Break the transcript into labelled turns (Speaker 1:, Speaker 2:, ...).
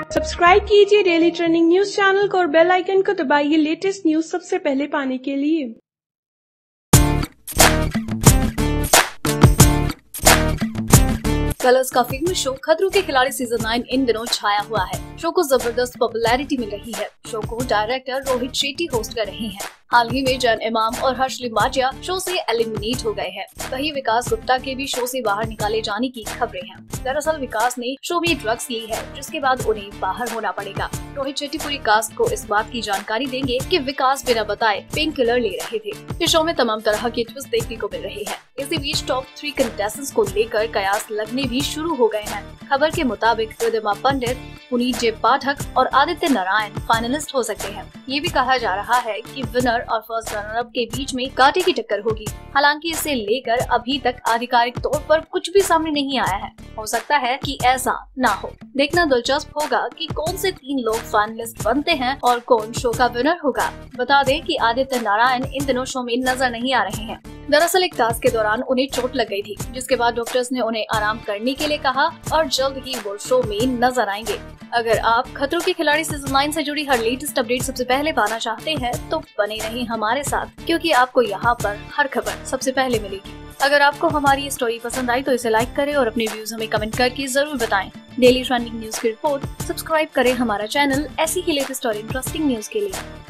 Speaker 1: Subscribe कीजिए daily trending news channel को और बेल आइकन को दबाइए लेटेस्ट न्यूज सबसे पहले पाने के लिए।
Speaker 2: कलर्स का फिल्म शो खतरों के खिलाड़ी सीजन 9 इन दिनों छाया हुआ है। शो को जबरदस्त पॉपुलैरिटी मिल रही है। शो को डायरेक्टर रोहित शेट्टी होस्ट कर रहे हैं। हाल ही में जैन इमाम और हर्ष लिम्बाचिया शो से एलिमिनेट हो गए हैं। वहीं विकास गुप्ता के भी शो से बाहर निकाले जाने की खबरें हैं। दरअसल विकास ने शो में ड्रग्स ली है, जिसके बाद उन्हें बाहर होना पड़ेगा। रोहित शेट्टी पूरी कास्ट को इस बात की जानकारी देंगे कि विकास बिना बताए पेन किलर ले रहे थे। इस शो में तमाम तरह की ट्विस्ट देखने को मिल रही है। इसी बीच टॉप 3 कंटेस्टेंट्स को लेकर कयास लगने भी शुरू हो गए हैं। खबर के मुताबिक रिद्धिमा पंडित, पुनीत जे पाठक और आदित्य नारायण फाइनलिस्ट हो सकते हैं। ये भी कहा जा रहा है कि विनर और फर्स्ट रनर अप के बीच में कांटे की टक्कर होगी। हालांकि इसे लेकर अभी तक आधिकारिक तौर पर कुछ भी सामने नहीं आया है। हो सकता है कि ऐसा ना हो। देखना दिलचस्प होगा कि कौन से 3 लोग फाइनलिस्ट बनते हैं और कौन शो का विनर होगा। बता दें कि आदित्य नारायण इन दिनों शो में नजर नहीं आ रहे हैं। दरअसल एक टास्क के दौरान उन्हें चोट लग गई थी, जिसके बाद डॉक्टर्स ने उन्हें आराम करने के लिए कहा और जल्द ही वो शो में नजर आएंगे। अगर आप खतरों के खिलाड़ी सीजन 9 से जुड़ी हर लेटेस्ट अपडेट सबसे पहले पाना चाहते हैं तो बने रहें हमारे साथ, क्योंकि आपको यहाँ पर हर खबर सबसे पहले मिलेगी। अगर आपको हमारी ये स्टोरी पसंद आई तो इसे लाइक करें और अपने व्यूज हमें कमेंट करके जरूर बताएं। डेली ट्रेंडिंग न्यूज की रिपोर्ट सब्सक्राइब करें हमारा चैनल ऐसी ही लेटेस्ट और इंटरेस्टिंग न्यूज के लिए।